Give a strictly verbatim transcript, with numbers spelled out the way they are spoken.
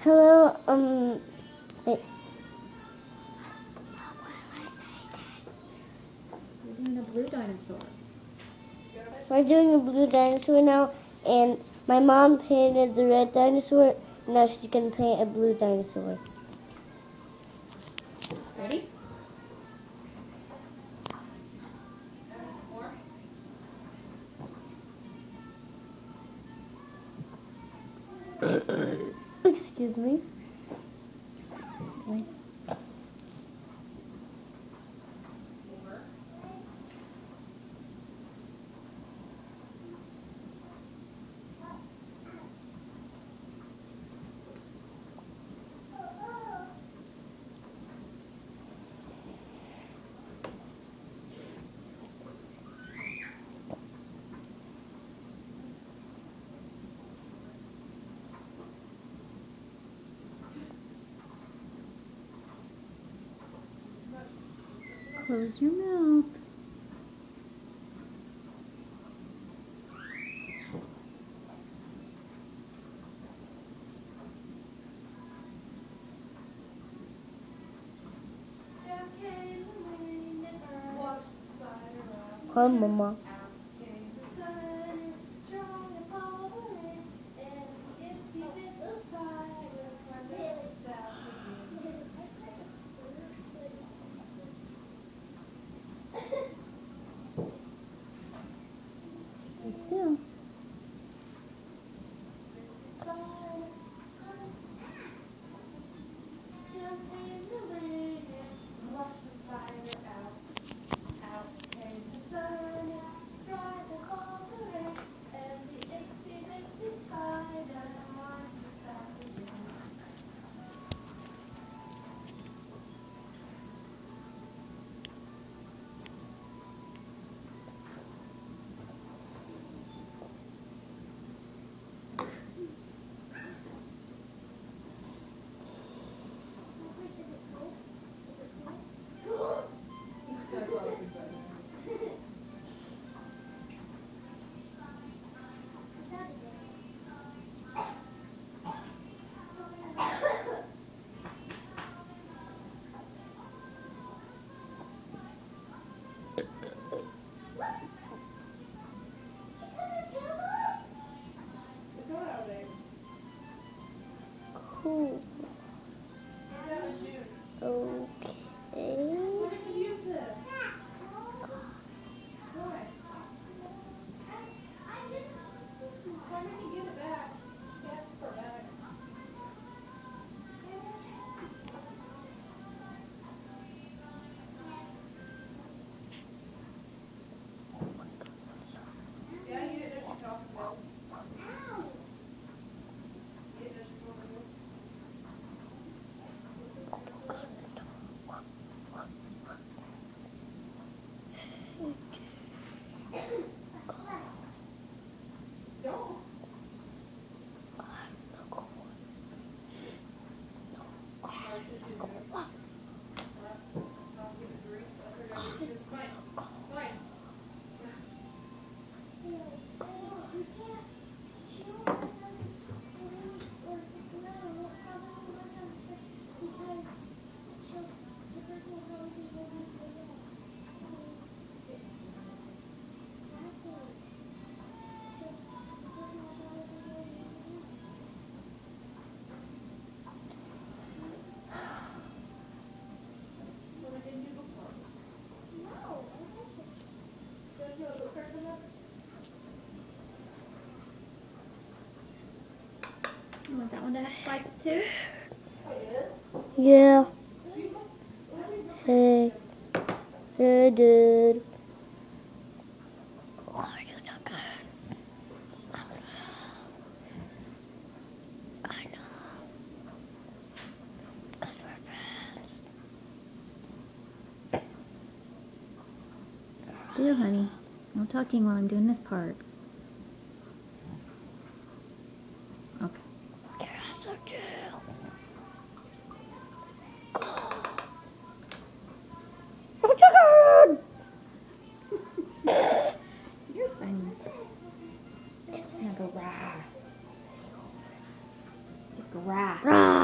Hello, um, wait. We're doing a blue dinosaur. We're doing a blue dinosaur now, and my mom painted the red dinosaur. Now she's gonna paint a blue dinosaur. Ready? Excuse me. Wait. Close your mouth. Hi, Mama. Stay still. Cool. Okay. You want that one to have spikes too? Yeah. Hey. Hey, dude. Oh, you look good. I know. Because we're friends. Still, honey. No talking while I'm doing this part. Okay. Your hands are chill. You're funny. It's gonna go rah. Just go rah. Rah!